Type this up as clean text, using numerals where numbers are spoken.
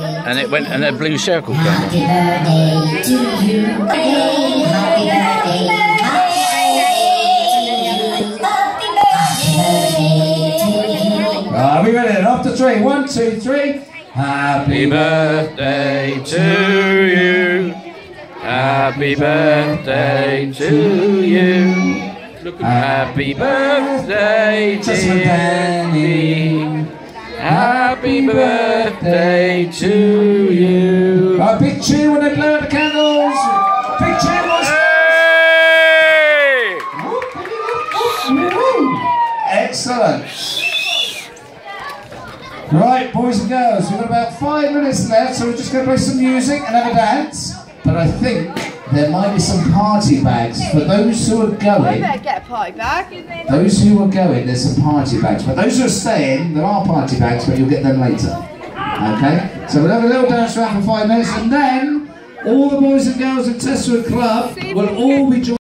and it went, and a blue circle came on. Happy birthday to you. Happy birthday. Are we ready? After 3, 1, 2, 3. Happy birthday to you. Happy birthday to you. Happy birthday, dear Danny. Happy birthday to you. Right, big cheer when they blow out the candles. Big cheer, boys. Hey! Excellent. Right, boys and girls, we've got about 5 minutes left, so we're just going to play some music and have a dance. But I think there might be some party bags for those who are going. I better get a party bag. Those who are going, there's some party bags. For those who are staying, there are party bags, but you'll get them later. Okay? So we'll have a little dance around for 5 minutes, and then all the boys and girls at Testwood Club will all be joining.